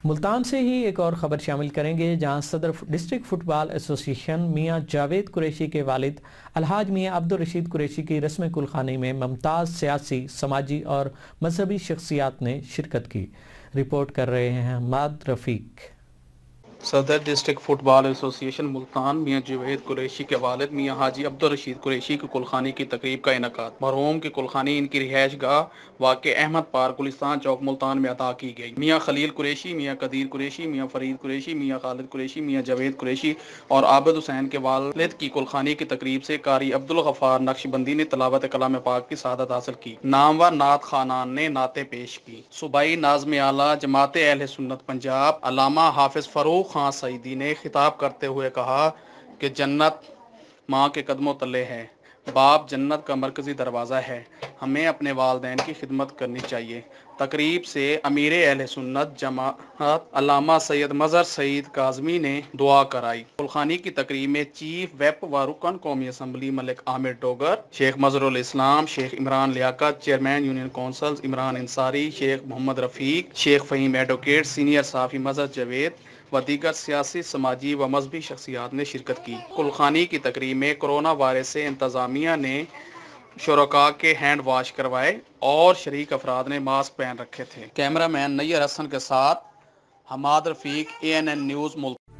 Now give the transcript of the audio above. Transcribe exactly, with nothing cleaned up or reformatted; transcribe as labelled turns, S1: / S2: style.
S1: मुल्तान से ही एक और ख़बर शामिल करेंगे, जहां सदर डिस्ट्रिक्ट फुटबॉल एसोसिएशन मियां जावेद कुरैशी के वालिद अलहाज मियां अब्दुल रशीद कुरैशी की रस्म कुलखानी में मुमताज़ सियासी, समाजी और मजहबी शख्सियात ने शिरकत की। रिपोर्ट कर रहे हैं हमाद रफ़ीक।
S2: सदर डिस्ट्रिक्ट फुटबॉल एसोसिएशन मुल्तान मियां जावेद कुरैशी के वालिद मियां हाजी अब्दुल रशीद कुरैशी की कुलखानी की तकरीब का इनकाद। मरहूम की कुलखानी इनकी रिहाइश गाह वाक़े अहमद पार्क गुलिस्तान चौक मुल्तान में अता की गई। मियां खलील कुरैशी, मियां कदीर कुरैशी, मियां फरीद कुरैशी, मियां खालिद कुरैशी, मियां जावेद कुरैशी और आबिद हुसैन के वालिद की कुलखानी की तकरीब से कारी अब्दुल गफ्फार नक्शबंदी ने तिलावत कलाम पाक की सआदत हासिल की। नामवर नात खानान ने नाते पेश की। सूबाई नाज़्म आला जमाते अहले सुन्नत पंजाब अल्लामा हाफिज फरूक खान सईदी ने खिताब करते हुए कहा कि जन्नत माँ के कदमों तले है। बाप जन्नत का मरकजी दरवाज़ा है। हमें अपने वालदैन की खिदमत करनी चाहिए। तकरीब से अमीर अहले सुन्नत जमात अल्लामा सैयद मज़हर सईद काज़मी ने दुआ कराई। कुलखानी की तकरीब में चीफ वेप व रुकन कौमी assembly Malik Amir Dogar, Sheikh Mazharul Islam, Sheikh Imran Liaquat, chairman union council Imran Insari, Sheikh Mohammad Rafiq, Sheikh Fahim advocate, senior साफ़ी मजहर जावेद व दीगर सियासी, समाजी व मजहबी शख्सियात ने शिरकत की। कुलखानी की तकरीब में कोरोना वायरस से इंतज़ामिया ने शुरका के हैंड वाश करवाए और शरीक अफराद ने मास्क पहन रखे थे। कैमरा मैन नैयर हसन के साथ Hammad Rafiq, A N N news Multan.